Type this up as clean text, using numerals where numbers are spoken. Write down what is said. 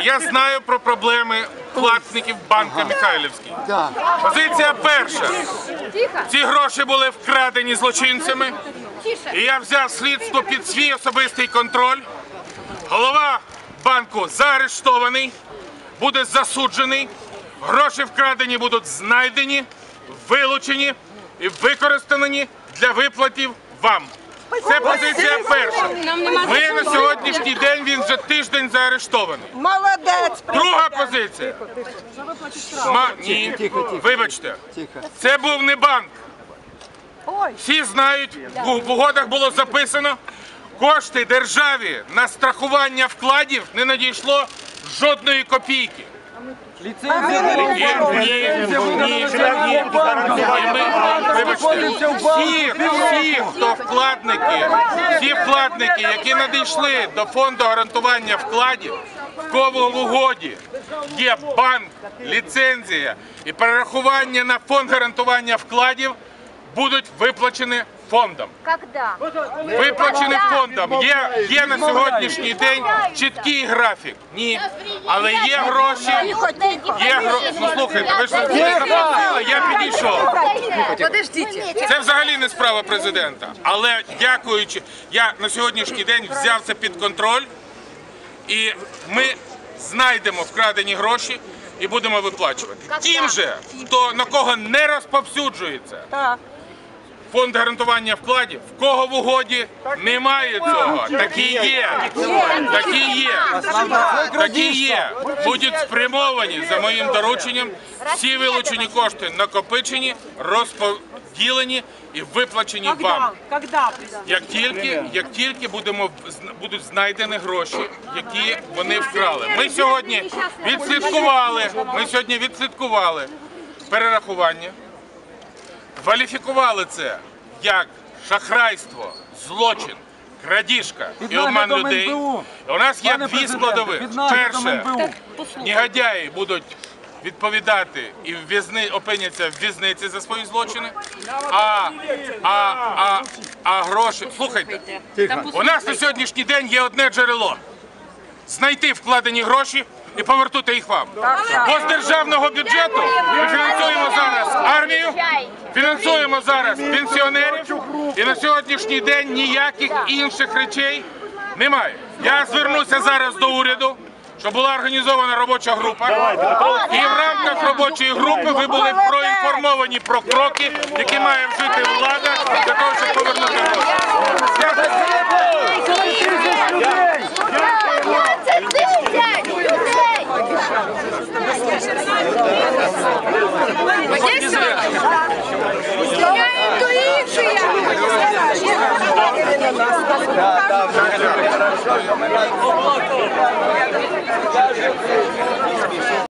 я знаю про проблеми вкладників банка Михайлівський. Позиція перша. Ці гроші були вкрадені злочинцями, і я взяв слідство під свій особистий контроль. Голова банку заарештований, буде засуджений, гроші вкрадені будуть знайдені, вилучені і використані для виплатів вам. Це позиція перша. Ми на сьогоднішній день, він вже тиждень заарештований. Молодець! Друга позиція. Ні, вибачте, це був не банк. Всі знають, в угодах було записано, кошти державі на страхування вкладів не надійшло жодної копійки. Всі, хто вкладники, які надійшли до фонду гарантування вкладів, в кого в угоді є банк, ліцензія і перерахування на фонд гарантування вкладів, будуть виплачені фондом. Виплачені фондом. Є на сьогоднішній день чіткий графік. Ні. Але є гроші. Ну слухайте, ви ж сказали, я підійшов. Це взагалі не справа президента. Але дякуючи, я на сьогоднішній день взяв це під контроль. І ми знайдемо вкрадені гроші і будемо виплачувати. Тим же, на кого не розповсюджується фонд гарантування вкладів, в кого в угоді немає цього. Такі є. Будуть спрямовані, за моїм дорученням, всі вилучені кошти накопичені, розподілені і виплачені вам. Як тільки будуть знайдені гроші, які вони вкрали. Ми сьогодні відслідкували перерахування. Кваліфікували це як шахрайство, злочин, крадіжка і обман людей. У нас є дві складові. Перше, негодяї будуть відповідати і опиняться в в'язниці за свої злочини, а гроші... Слухайте, у нас на сьогоднішній день є одне джерело – знайти вкладені гроші і повернути їх вам. Бо з державного бюджету ми фінансуємо зараз армію, фінансуємо зараз пенсіонерів, і на сьогоднішній день ніяких інших речей немає. Я звернуся зараз до уряду, щоб була організована робоча група, і в рамках робочої групи ви були проінформовані про кроки, які має вжити влада для того, щоб повернути гроші. Інтуїція!